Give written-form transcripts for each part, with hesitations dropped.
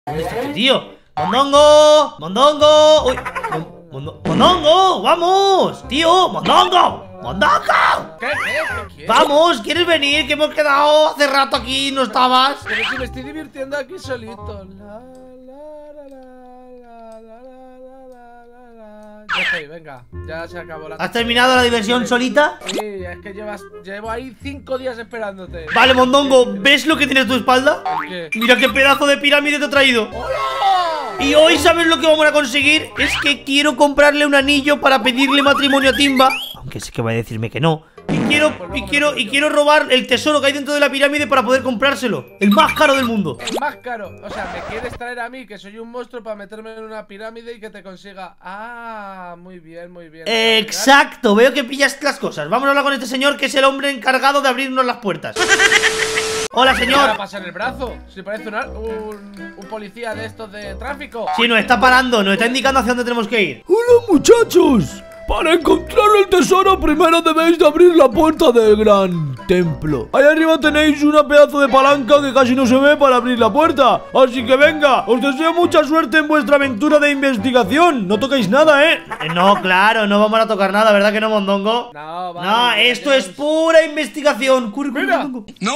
¿Dónde está este tío? ¡Mondongo! ¡Mondongo! ¡Uy! ¡Mondongo! ¡Vamos! ¡Tío! ¡Mondongo! ¡Mondongo! ¿Qué quieres? ¡Vamos! ¿Quieres venir? Que hemos quedado hace rato aquí y no estabas. Pero si me estoy divirtiendo aquí solito. Ya estoy, venga. Ya se acabó la... ¿Has terminado la diversión solita? Sí, es que llevo ahí 5 días esperándote. Vale, Mondongo, ¿ves lo que tiene a tu espalda? ¿Qué? Mira qué pedazo de pirámide te he traído. ¡Hola! Y hoy, ¿sabes lo que vamos a conseguir? Es que quiero comprarle un anillo para pedirle matrimonio a Timba. Aunque sé que va a decirme que no. Y quiero robar el tesoro que hay dentro de la pirámide para poder comprárselo. El más caro del mundo. El más caro. O sea, me quieres traer a mí, que soy un monstruo, para meterme en una pirámide y que te consiga. Ah, muy bien, muy bien. Exacto, veo que pillas las cosas. Vamos a hablar con este señor, que es el hombre encargado de abrirnos las puertas. Hola, ¿Qué señor. va a pasar el brazo? Si parece un policía de estos de tráfico. Sí, nos está parando, nos está indicando hacia dónde tenemos que ir. ¡Hola, muchachos! Para encontrar el tesoro primero debéis de abrir la puerta del gran templo. Ahí arriba tenéis una pedazo de palanca que casi no se ve para abrir la puerta. Así que venga, os deseo mucha suerte en vuestra aventura de investigación. No toquéis nada, ¿eh? No, claro, no vamos a tocar nada, ¿verdad que no, Mondongo? No, vale. No, esto es pura investigación. Mira. Mondongo. No.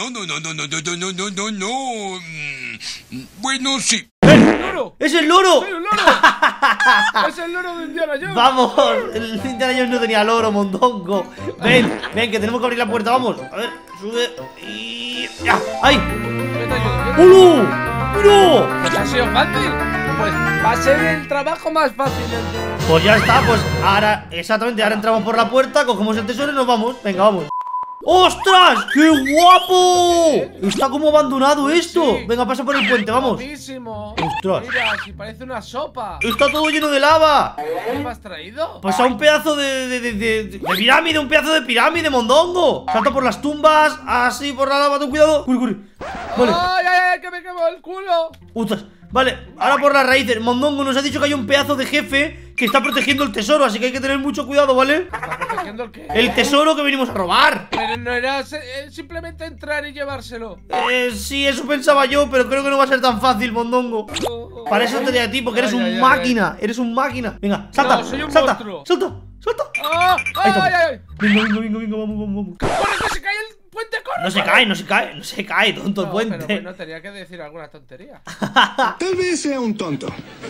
Bueno, sí. ¡Loro! ¡Es el loro! ¡Soy un loro! ¡Es el loro de Indiana Jones! Vamos, el Indiana Jones no tenía loro, Mondongo. Ven, que tenemos que abrir la puerta, vamos. A ver, sube y... ¡ya! ¡Ay! Yo te ayudo. ¡Hola! ¡Mira! Pues ha sido fácil. Pues va a ser el trabajo más fácil. Pues ya está, pues ahora, exactamente, ahora entramos por la puerta, cogemos el tesoro y nos vamos. Venga, vamos. ¡Ostras! ¡Qué guapo! Está como abandonado esto. Sí. Venga, pasa por el puente, vamos. Buenísimo. Ostras. Mira, si parece una sopa. Está todo lleno de lava. ¿Qué me has traído? Pues a un pedazo de pirámide, un pedazo de pirámide, Mondongo. Salta por las tumbas, así por la lava, ten cuidado. Corre. Vale. ¡Ay, ay, ay! ¡Que me quemo el culo! Ostras. Vale, ahora por las raíces. Mondongo nos ha dicho que hay un pedazo de jefe que está protegiendo el tesoro, así que hay que tener mucho cuidado, ¿vale? ¿Está protegiendo el qué? El tesoro que venimos a robar. Pero no era simplemente entrar y llevárselo. Sí, eso pensaba yo, pero creo que no va a ser tan fácil, Mondongo. Para eso te di a ti, porque eres Ay, un ay, ay, máquina. Eres un máquina. Venga, salta, No, soy un salta, monstruo. salta, salta. ¡Ah! Ahí ¡Ay, estamos. ay, ay! Venga, vamos. ¡Corre, que se cae el puente! ¡Corre! No se cae, tonto el No, puente. pero bueno, tenía que decir alguna tontería. Tal vez sea un tonto.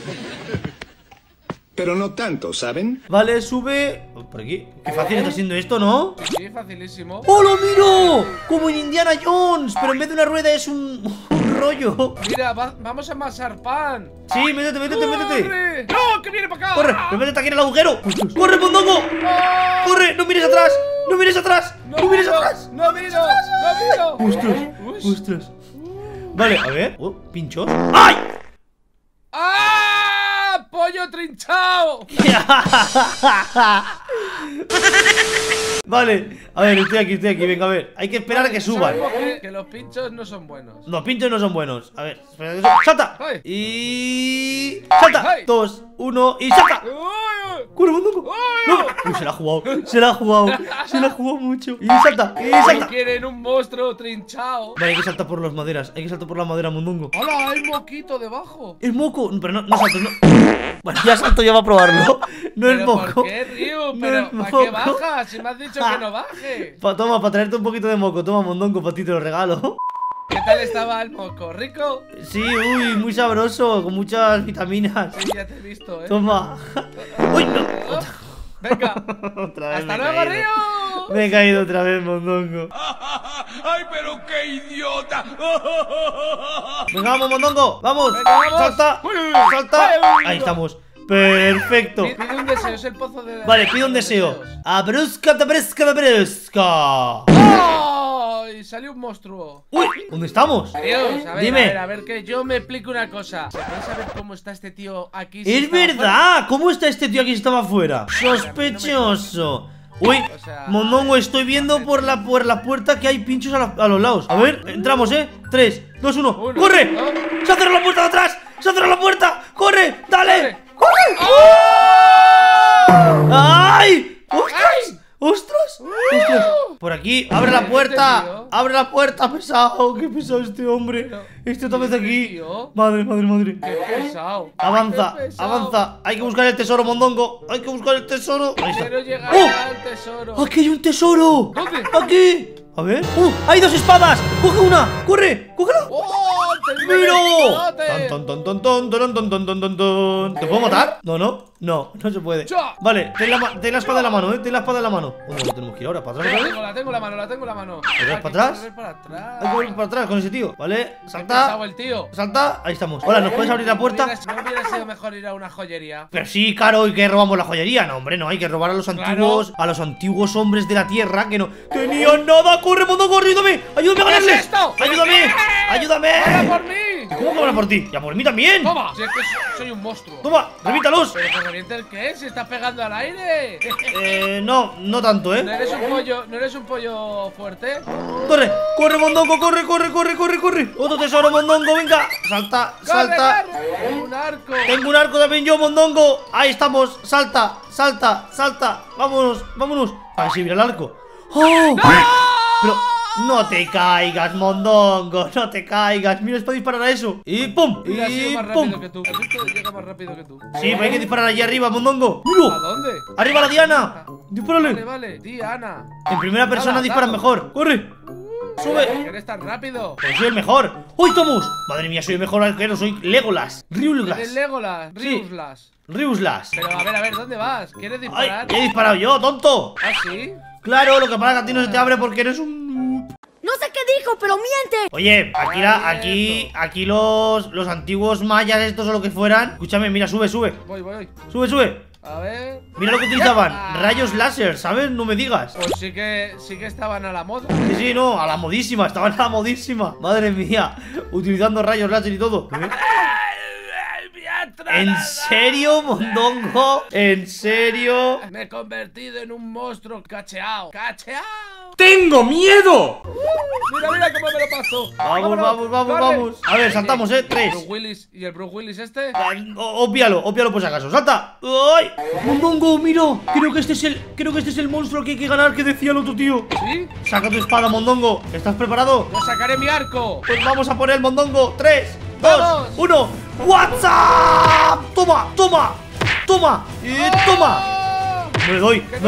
Pero no tanto, ¿saben? Vale, sube. Por aquí. Qué fácil está siendo esto, ¿no? Sí, facilísimo. ¡Hola, miro! Como en Indiana Jones, pero en vez de una rueda es un rollo. Mira, vamos a amasar pan. Sí, métete. ¡Corre! ¡No, que viene para acá! Corre, pero métete aquí en el agujero. ¡Corre, Mondongo! ¡Ah! ¡Corre! ¡No mires atrás! ¡No mires atrás! ¡No mires miro, atrás! ¡No miro! ¡Ostras! Vale, a ver. Pinchos. ¡Ay! ¡Ah! ¡Pollo trinchado! Vale, a ver, estoy aquí, venga, a ver. Hay que esperar a que suban. Sabemos que los pinchos no son buenos. Los pinchos no son buenos. A ver, espera. ¡Salta! Ay. Y... ¡salta! Ay. 2, 1 y ¡salta! ¡Uy! ¡Corre, Mondongo! ¡No! Uy, se la ha jugado mucho. Y salta, No quieren un monstruo trinchado. Vale, hay que saltar por las maderas. Mondongo. ¡Hola! Hay moquito debajo. Es moco, pero no saltes, no. Bueno, ya salto ya va a probarlo. No es ¿Pero moco. por qué, Ryu? No ¿Pero es para moco. qué bajas? Si me has dicho que no baje. Toma, para traerte un poquito de moco. Toma, Mondongo, para ti te lo regalo. ¿Qué tal estaba el moco? ¿Rico? Sí, uy, muy sabroso, con muchas vitaminas. Sí, ya te he visto, Toma. Uy, no. Venga. Otra vez ¡Hasta me he luego, caído. Ryu! Me he caído otra vez, Mondongo. ¡Ay, pero qué idiota! Venga, vamos, Mondongo. Vamos. Venga, vamos. Salta. Uy, uy, uy. Salta. Ay, uy, uy. Ahí estamos. Perfecto. Pide un deseo, es el pozo de la... Vale, pide un deseo. Abrusca. ¡Ay! Salió un monstruo. Uy, ¿dónde estamos? Dios, a ver, Dime. a ver, que yo me explico una cosa. ¿Se puede saber cómo está este tío aquí? si Es estaba verdad. ¿Cómo está este tío aquí si estaba afuera? Sospechoso. Uy, O sea, Mondongo, estoy viendo por la puerta que hay pinchos a los lados. A ver, entramos, 3, 2, 1. Uno, ¡Corre! dos. ¡Se ha cerrado la puerta de atrás! ¡Se ha cerrado la puerta! ¡Corre! ¡Dale! ¡Corre! ¡Ay! ¡Ostras! ¡Ostras! ¡Ostras! Por aquí, abre la puerta. Abre la puerta, pesado. Qué pesado este hombre. Este otra vez aquí. tío? Madre. Qué pesado. Avanza, Qué pesado. avanza. Hay que buscar el tesoro, mondongo. Hay que buscar el tesoro. Ahí está. Quiero llegar ¡Oh! al tesoro. ¡Aquí hay un tesoro! ¿Dónde? ¡Aquí! A ver. ¡Hay dos espadas! ¡Coge una! ¡Corre! ¡Cógela! ¡Oh! ¡Tengo ¡Mira! el Tan, tan, tan, tan, tan, tan, tan, tan, tan, tan. ¿Te puedo matar? No se puede. ¡Cha! Vale, ten la espada en la mano, ten la espada en la mano. ¿Dónde lo tenemos que ir ahora? ¿Para atrás? ¿Vale? La tengo en la mano. ¿Para Hay que atrás? correr para atrás. Hay que volver para atrás con ese tío, ¿vale? Qué Salta. pesado el tío. Salta, ahí estamos. Hola, ¿nos puedes abrir la puerta? ¿No hubiera sido mejor ir a una joyería? Pero sí, claro, ¿y que robamos la joyería? No, hombre, no, hay que robar a los antiguos hombres de la tierra que no tenían nada. ¡Corre, mondongo, ayúdame! ¡Ayúdame a ganarles! ¿Qué es esto? ¡Ayúdame! ¡Ayúdame! ¡Habla por mí! ¿Cómo que habla por ti? ¡Ya por mí también! ¡Toma! Si es que soy un monstruo. ¡Toma! ¡Revítalos! ¿Pero que reviente el qué? ¿Se está pegando al aire? No tanto, ¿No eres un pollo fuerte? ¡Corre! ¡Corre, mondongo! ¡Corre! ¡Otro tesoro, mondongo! ¡Venga! ¡Salta! ¡Salta! ¡Corre! ¡Un arco! Tengo un arco también yo, mondongo. Ahí estamos. Salta. Vámonos. A ver si mira el arco. ¡Oh! Pero no te caigas, mondongo. No te caigas. Mira, es para disparar a eso. Y pum. Mira, ha sido Y más pum. rápido que tú. ¿Has visto? Llega más rápido que tú. Sí, pero hay que disparar allí arriba, mondongo. ¿A ¡Mira! dónde? ¡Arriba la Diana! ¡Dispárale! Vale. Diana. En primera persona Dala, disparan dala. mejor. ¡Corre! ¡Sube! ¿Eres tan rápido? Pero soy el mejor. ¡Uy, Tomus! Madre mía, soy el mejor arquero. Soy Legolas. ¿Eres Riulgas. Legolas? Sí. Riuslas. Riuslas. Pero a ver, ¿dónde vas? ¿Quieres ¡Ay! disparar? ¡He disparado yo, tonto! ¿Ah, sí? Claro, lo que pasa es que a ti no se te abre porque eres un... No sé qué dijo, pero miente. Oye, aquí los antiguos mayas estos o lo que fueran. Escúchame, mira, sube. Voy. Sube. A ver. Mira lo que utilizaban. Rayos láser, ¿sabes? No me digas. Pues sí que estaban a la moda. Sí, no, a la modísima, estaban a la modísima. Madre mía, utilizando rayos láser y todo. ¿En serio, mondongo? ¿En serio? Me he convertido en un monstruo cacheao. ¡Tengo miedo! Mira cómo me lo paso. Vamos. A ver, saltamos, Bruce 3. Willis. ¿Y el Bruce Willis este? Obvialo por si acaso. ¡Salta! ¡Ay! Mondongo, mira. Creo que este es el monstruo que hay que ganar que decía el otro tío. ¿Sí? Saca tu espada, mondongo. ¿Estás preparado? Yo sacaré mi arco. Pues vamos a por el mondongo. 3, 2, ¡Vamos! 1. ¡WhatsApp! ¡Toma! ¡Y toma! ¡Oh! No le doy. Que Pero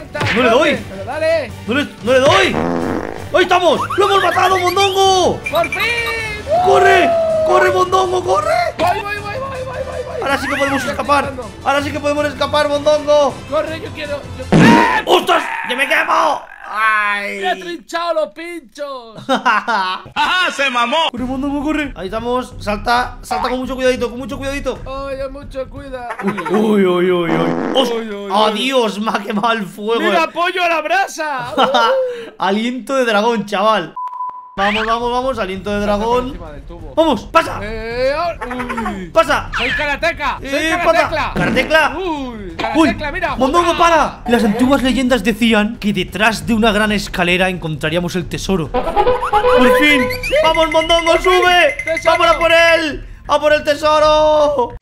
dale. No le doy. ¡Ahí estamos! ¡Lo hemos matado, mondongo! ¡Por fin! ¡Corre, mondongo, corre! Voy. Ahora sí que podemos Estoy escapar. disparando. Ahora sí que podemos escapar, mondongo. Corre, yo quiero. ¡Ostras! ¡Que me quemo! ¡Me ha ¡Ay! trinchado los pinchos! ¡Ajá, se mamó! ¡Corre, mondongo, corre! Ahí estamos. Salta con mucho cuidadito, Oye, mucho cuidado. Uy. ¡Os- Uy, uy, uy. ¡Adiós! Me ha quemado el fuego. ¡Mira, pollo a la brasa! Aliento de dragón, chaval. Vamos, aliento de dragón. Encima del tubo. ¡Vamos! ¡Pasa! Uy. ¡Pasa! ¡Soy karateca! ¡Soy pasa! karatecla! ¡Karatecla! ¡Uy! ¡Uy! ¡Karatecla, mira! ¡Mondongo, para! Las antiguas leyendas decían que detrás de una gran escalera encontraríamos el tesoro. ¡Por fin! ¡Vamos, mondongo, sube! ¡Tesoro! ¡Vamos a por él! ¡A por el tesoro!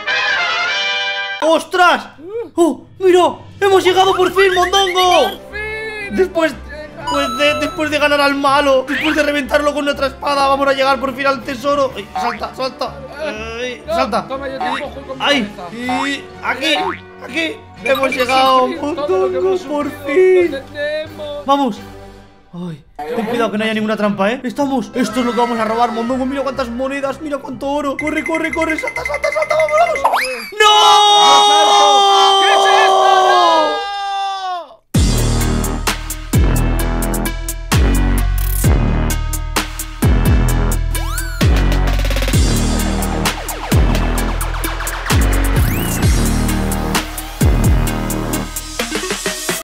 ¡Ostras! ¡Oh, mira! ¡Hemos llegado por fin, mondongo! ¡Por fin! Después de ganar al malo, después de reventarlo con nuestra espada, vamos a llegar por fin al tesoro. Ay, salta. Ay, No, salta. toma, yo te empujo con mi Ay, cabeza. y aquí. Deja Hemos de llegado, sufrir todo lo que mondongo, hemos por sufrido, fin. lo tenemos. Vamos. Ay, ten cuidado que no haya ninguna trampa, ¿eh? Estamos. Esto es lo que vamos a robar, mondongo. Mira cuántas monedas, mira cuánto oro. Corre. Salta, vámonos.